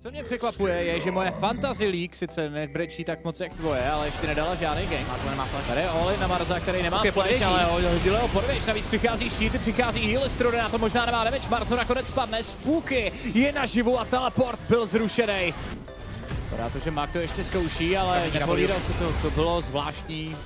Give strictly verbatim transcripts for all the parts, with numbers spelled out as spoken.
Co mě překvapuje je, že moje Fantasy League sice nebrečí tak moc jak tvoje, ale ještě nedala žádný gang. A to nemá flash. Tady je Oli na Marza, který nemá Spooky flash, podvěží. ale hodil ho podvěž. Navíc přichází štíty, přichází heal, Strode na to možná nemá damage, Marzo nakonec spadne, Spooky je naživu a teleport byl zrušený. Vypadá to, že Mak to ještě zkouší, ale nepovídal se to, to bylo zvláštní.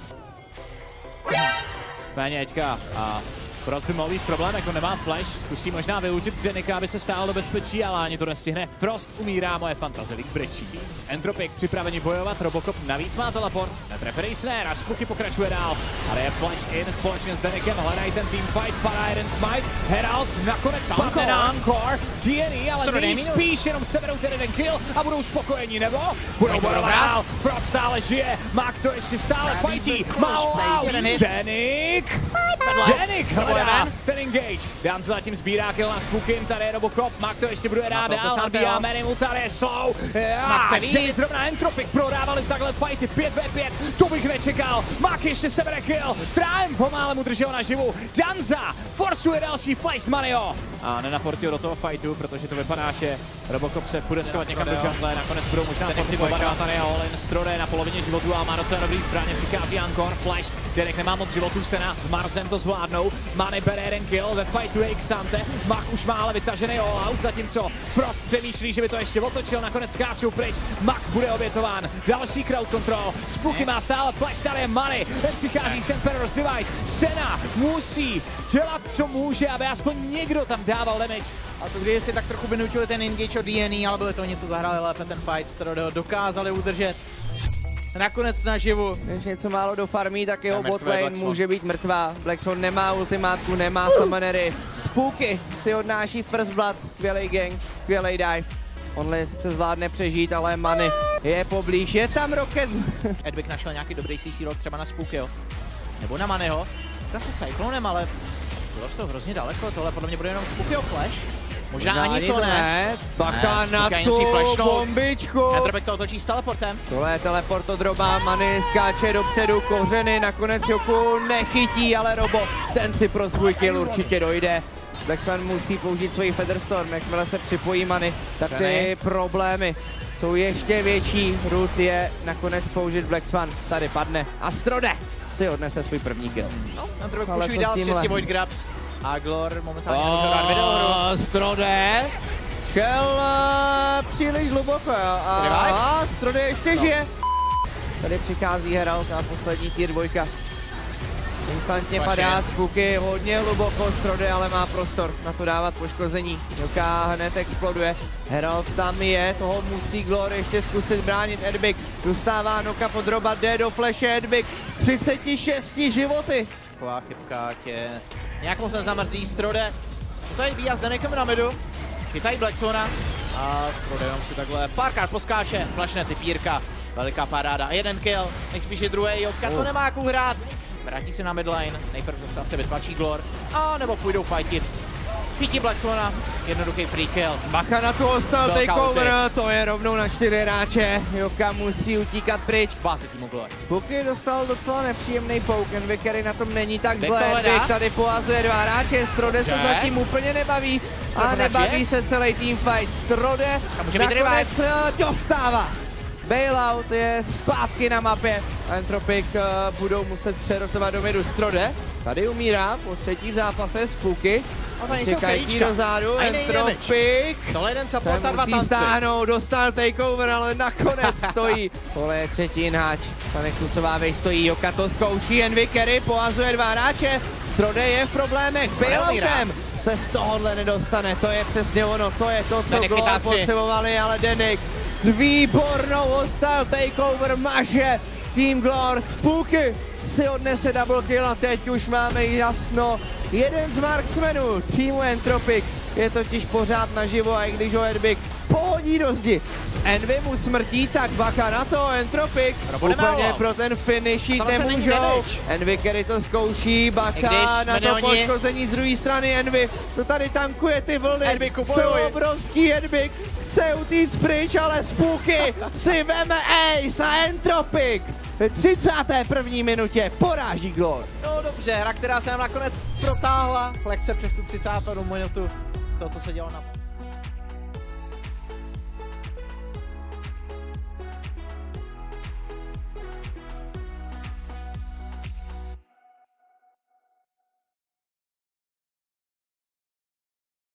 Méně Eďka a Frost by mohl být problém, jako nemá flash, zkusí možná využít Jenika, aby se stál do bezpečí, ale ani to nestihne. Frost umírá, moje Fantasy League brečí. Entropic připraveni bojovat, Robocop navíc má teleport, nepreferej snare a Spooky pokračuje dál. Ale je flash in společně s Denikem, hledají ten teamfight, padá jeden smite, Herald nakonec spadne na Encore, D N E, ale nejspíš jenom seberou ten jeden kill a budou spokojení, nebo? Budou bojovat dál, Frost stále žije, Mak to ještě stále fightí, má out, Denik! Denik hledá ten engage. Dan se zatím sbírá kill na Spooky, tady je Robocop, Mak to ještě bude rád dál, nabíjá Merimu, tady je slow. Že zrovna Entropic prodávali takhle fighty pět ve pět, to bych nečekal. Mak ještě sebere kill, Triumph pomále mu držel naživu. Danza forsuje další flash z Manio. A nenaportil do toho fightu, protože to vypadá, že Robocop se půjde schovat někam do jungle, nakonec budou možná portit oba dva, tady je Olin, Strode na polovině životu a má docela dobrý zbraně, přichází Ankor, flash, Derek nemá moc životů, Sena s Marzem to zvládnou, Mane bere jeden kill, ve fightu je Xante, Mak už má ale vytažený all-out, zatímco Frost přemýšlí, že by to ještě otočil, nakonec skáčou pryč, Mak bude obětován, další crowd control, Spooky má stále flash, tady je Mane, ten přichází sem Perros Divide, Sena musí dělat, co může, aby aspoň někdo tam dával damage. A to když si tak trochu vynutili ten engage od D N E, ale byli to něco zahráli lépe ten fight, Strode ho dokázali udržet. Nakonec naživu. Když něco málo do farmí, tak jeho botlane může být mrtvá. Blackstone nemá ultimátku, nemá summonery. Spooky si odnáší first blood, skvělej gang, skvělej dive. Only sice zvládne přežít, ale Many je poblíž, je tam Rocket. Edwick našel nějaký dobrý C C rock třeba na Spookyho. Nebo na Manyho. Asi Cyclonem, ale bylo to hrozně daleko, tohle podle mě bude jenom Spookyho flash. Možná no, ani to ne. ne. Bacha ne, na tu bombičku. Entropic to otočí s teleportem. Tohle je teleport od Roba, Many skáče dopředu, kořeny, nakonec Joku nechytí, ale Robo, ten si pro svůj kill určitě dojde. Blacksman musí použít svoji Featherstorm, jakmile se připojí Many, tak ty problémy jsou ještě větší. Root je nakonec použít Blacksman, tady padne a Strode si odnese svůj první kill. No, Entropic pušují dál s šesti Void Grabs. A Glor momentálně oh, nemůže hrát videohru. Strode šel uh, příliš hluboko a, a Strode ještě no. žije. Tady přichází Herald a poslední tier dvojka. Instantně padá Spooky hodně hluboko, Strode ale má prostor na to dávat poškození. Joka hned exploduje, Herald tam je, toho musí Glor ještě zkusit bránit. Edbik dostává Noka pod Roba, jde do flashe Edbik, třicet šest životy. Taková chybka tě nějakou se zamrzí, Strode. To je výjazd Denikem na midu, chytají Blacksona a Strode jenom si takhle párkrát poskáče, flashne typírka, veliká paráda a jeden kill, nejspíš je druhý, Joka to nemá jakou hrát. Vrátí se na midlane, nejprve zase asi vytlačí Glor, a nebo půjdou fightit. Chytí Blacksona, jednoduchý free kill. Bacha na to ostal takeover, to je rovnou na čtyři hráče. Joka musí utíkat pryč. Báze týmu Glor. Spooky dostal docela nepříjemný pouk, Envy, který na tom není tak zlé. Envy tady pohazuje dva hráče, Strode se zatím úplně nebaví. A nebaví se celý teamfight. Strode nakonec dostává. Bailout je zpátky na mapě. Entropic uh, budou muset přerotovat do midu. Strode tady umírá po třetí v zápase. Spooky čekají dozadu. Entropic tohle jeden support a dva musí stáhnout, dostal takeover, ale nakonec stojí. Tohle je třetí hráč. Ta Nexusová vej stojí, Joka to zkouší, Envy carry pohazuje dva hráče. Strode je v problémech, bailoutem se z tohohle nedostane, to je přesně ono, to je to, co Glor potřebovali, ale Denik s výbornou hostile takeover maže Team Glor. Spooky si odnese double kill a teď už máme jasno. Jeden z marksmenů týmu Entropic je totiž pořád naživo a i když ho Edbik pohodí do zdi s Envy mu smrtí, tak bacha na to, Entropic úplně pro ten finish jít nemůžou. Envy, který to zkouší, bacha na to poškození z druhé strany. Envy to tady tankuje ty vlny, jsou obrovský. Edbik chce utíct pryč, ale Spooky si veme ace a Entropic ve třicáté první minutě poráží Glor. No dobře, hra, která se nám nakonec protáhla lehce přes tu třicátou minutu, to, co se dělo na